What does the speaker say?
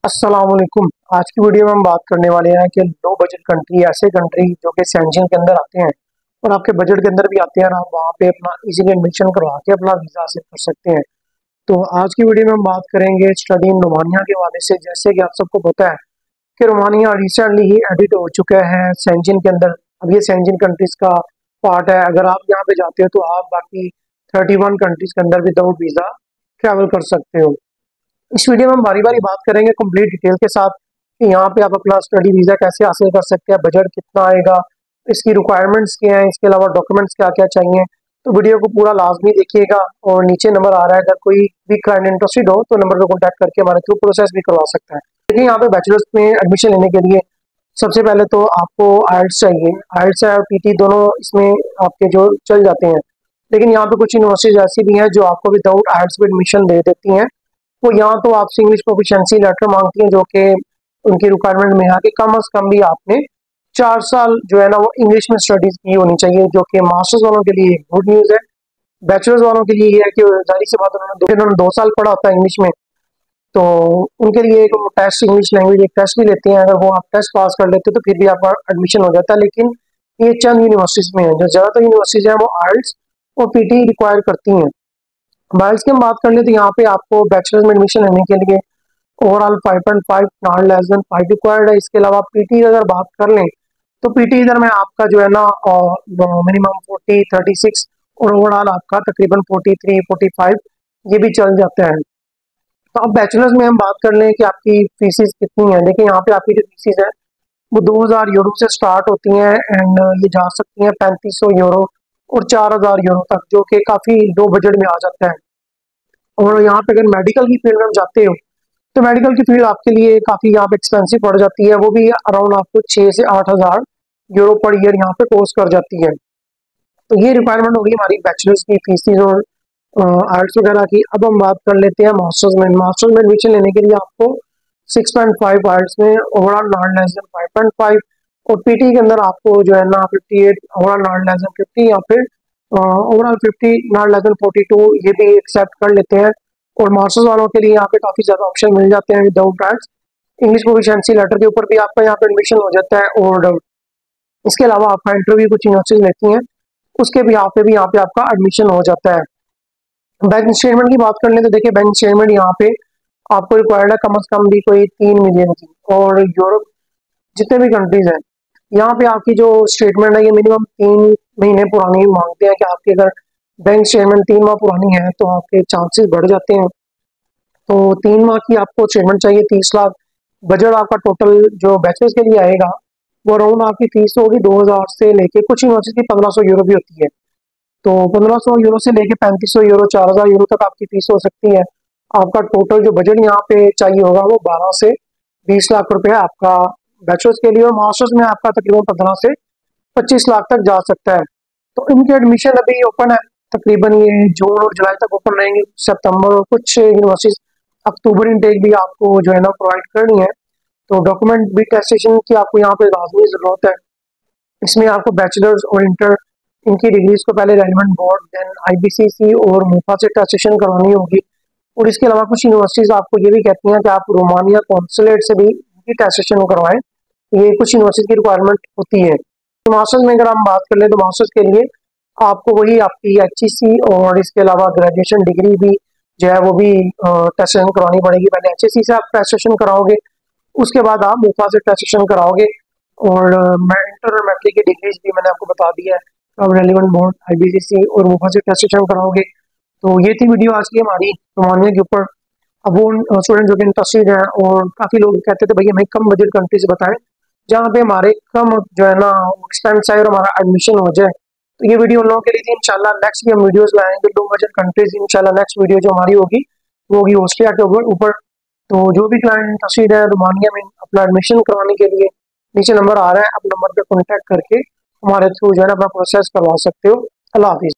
अस्सलाम वालेकुम। आज की वीडियो में हम बात करने वाले हैं कि लो बजट कंट्री, ऐसे कंट्री जो कि सेंशन के अंदर आते हैं और आपके बजट के अंदर भी आते हैं और आप वहाँ पे अपना इजीली एडमिशन करवा के अपना वीज़ा हासिल कर सकते हैं। तो आज की वीडियो में हम बात करेंगे स्टडी इन रोमानिया के हवाले से। जैसे कि आप सबको पता है कि रोमानिया रिसेंटली ही एडिट हो चुका है सेंशन के अंदर। अब ये सेंशन कंट्रीज का पार्ट है। अगर आप यहाँ पे जाते हो तो आप बाकी 31 कंट्रीज के अंदर विदाउट वीज़ा ट्रैवल कर सकते हो। इस वीडियो में हम बारी बारी बात करेंगे कंप्लीट डिटेल के साथ कि यहाँ पे आप अपना स्टडी वीज़ा कैसे हासिल कर सकते हैं, बजट कितना आएगा, इसकी रिक्वायरमेंट्स क्या हैं, इसके अलावा डॉक्यूमेंट्स क्या क्या चाहिए। तो वीडियो को पूरा लाजमी देखिएगा और नीचे नंबर आ रहा है, अगर कोई भी क्लाइंट इंटरेस्टेड हो तो नंबर पर कॉन्टैक्ट करके हमारे थ्रू प्रोसेस भी करवा सकता है। लेकिन यहाँ पे बैचलर्स में एडमिशन लेने के लिए सबसे पहले तो आपको आइल्स चाहिए। आइल्स और पीटी दोनों इसमें आपके जो चल जाते हैं, लेकिन यहाँ पे कुछ यूनिवर्सिटीज ऐसी भी हैं जो आपको विदाउट आइल्स भी एडमिशन दे देती हैं। वो यहाँ तो आपसे इंग्लिश प्रोफिशिएंसी लेटर मांगती हैं, जो कि उनकी रिक्वायरमेंट में है कि कम अज कम भी आपने 4 साल जो है ना वो इंग्लिश में स्टडीज की होनी चाहिए, जो कि मास्टर्स वालों के लिए गुड न्यूज़ है। बैचलर्स वालों के लिए ये है कि जाहिर सी बात उन्होंने 2 साल पढ़ा होता है इंग्लिश में, तो उनके लिए एक टेस्ट इंग्लिश लैंग्वेज एक टेस्ट भी लेते हैं। अगर वो आप टेस्ट पास कर लेते हैं तो फिर भी आपका एडमिशन हो जाता है। लेकिन ये चंद यूनिवर्सिटीज में है, जो ज़्यादातर यूनिवर्सिटीज हैं वो आइल्स और पीटी रिक्वायर करती हैं। बाइल्स की हम बात कर ले तो यहाँ पे आपको बैचलर्स में एडमिशन लेने के लिए overall 5.5 not less than 5 required है। इसके अलावा पीटी अगर बात कर लें तो पीटी इधर में आपका जो है ना मिनिमम 40 36 और ओवरऑल आपका तकरीबन 43 45 ये भी चल जाता है। तो अब बैचलर्स में हम बात कर लें कि आपकी फीसिस कितनी है। देखिए यहाँ पे आपकी जो फीसिस है वो 2000 यूरो से स्टार्ट होती हैं एंड ये जा सकती हैं 3500 यूरो और 4000 यूरो तक, जो कि काफ़ी लो बजट में आ जाता है। और यहाँ पे अगर मेडिकल की फील्ड में जाते हो तो मेडिकल की फील्ड आपके लिए काफ़ी यहाँ पे एक्सपेंसिव पड़ जाती है। वो भी अराउंड आपको 6 से 8000 यूरो पर ईयर यहाँ पे कोर्स कर जाती है। तो ये रिक्वायरमेंट होगी हमारी बैचलर्स की फीसिस और आर्ट्स वगैरह की। अब हम बात कर लेते हैं मास्टर्स में। मास्टर्स में एडमिशन लेने के लिए आपको 6.5 आर्ट्स में ओवरऑल नॉट लेस देन 5.5 और पीटी के अंदर आपको जो है ना 58 ओवरऑल नॉट लेस देन 50 या फिर ओवरऑल 50 नॉट लेस देन 42 ये भी एक्सेप्ट कर लेते हैं। और मास्टर्स वालों के लिए यहाँ पे काफ़ी ज़्यादा ऑप्शन मिल जाते हैं without arts. English proficiency letter के ऊपर भी आपका यहाँ पे एडमिशन हो जाता है और इसके अलावा आपका इंटरव्यू कुछ यूनिवर्सिटीज लेती हैं, उसके भी यहाँ पे आपका एडमिशन हो जाता है। बैंक स्टेटमेंट की बात कर लें तो देखिए बैंक स्टेटमेंट यहाँ पे आपको रिक्वायर्ड है कम अज कम भी कोई 3 मिलियन की। और यूरोप जितने भी कंट्रीज हैं यहाँ पे आपकी जो स्टेटमेंट है ये मिनिमम 3 महीने पुरानी मांगते हैं कि आपकी अगर बैंक स्टेटमेंट 3 माह पुरानी है तो आपके चांसेस बढ़ जाते हैं। तो 3 माह की आपको स्टेटमेंट चाहिए, 30 लाख। बजट आपका टोटल जो बैचलर्स के लिए आएगा वो अराउंड आपकी फीस होगी 2000 से लेके, कुछ यूनिवर्सिटी 1500 यूरो भी होती है। तो 1500 यूरो से लेके 3500 यूरो 4000 यूरो तक आपकी फीस हो सकती है। आपका टोटल जो बजट यहाँ पे चाहिए होगा वो 12 से 20 लाख रुपए आपका बैचलर्स के लिए और मास्टर्स में आपका तकरीबन 15 से 25 लाख तक जा सकता है। तो इनके एडमिशन अभी ओपन है, तकरीबन ये जून और जुलाई तक ओपन रहेंगे, सितंबर और कुछ यूनिवर्सिटीज अक्टूबर इनटेक भी आपको जो है ना प्रोवाइड करनी है। तो डॉक्यूमेंट भी टेस्टेशन की आपको यहाँ पे लाजमी ज़रूरत है। इसमें आपको बैचलर्स और इंटर इनकी डिग्रीज को पहले रेलिवेंट बोर्ड देन आईबीसीसी और मुफा से टेस्टेशन करवानी होगी। और इसके अलावा कुछ यूनिवर्सिटीज़ आपको ये भी कहती हैं कि आप रोमानिया कौंसलेट से भी इनकी टेस्टेशन करवाएं। ये कुछ यूनिवर्सिटी की रिक्वायरमेंट होती है। तो मास्टर्स में अगर हम बात कर लें तो मास्टर्स के लिए आपको वही आपकी एचईसी और इसके अलावा ग्रेजुएशन डिग्री भी जो है वो भी टेस्टेशन करवानी पड़ेगी। पहले एचईसी से आप टेस्टेशन कराओगे, उसके बाद आप मुफा से टेस्टेशन कराओगे। और इंटर और मैट्रिक की डिग्रीज भी मैंने आपको बता दिया है। अब रेलिवेंट बोर्ड आईबीसीसी और मुफा से टेस्टेशन कराओगे। तो ये थी वीडियो आज की हमारी रोमानिया के ऊपर। अब वो स्टूडेंट जो कि इंटरेस्टेड हैं और काफ़ी लोग कहते थे भैया हमें कम बजट कंट्री से बताएं जहाँ पे हमारे कम जो है ना एक्सपेंस है और हमारा एडमिशन हो जाए। तो ये वीडियो उन लोगों के लिए थी। इंशाल्लाह नेक्स्ट भी हम वीडियोस लाएंगे लो बजट कंट्रीज। इंशाल्लाह नेक्स्ट वीडियो जो हमारी होगी वो होगी ऑस्ट्रिया के ऊपर। तो जो भी क्लाइंट इंटरेस्टेड है रोमानिया में अपना एडमिशन करवाने के लिए नीचे नंबर आ रहा है, आप नंबर पे कॉन्टैक्ट करके हमारे थ्रू जो है ना अपना प्रोसेस करवा सकते हो। अल्लाह हाफिज़।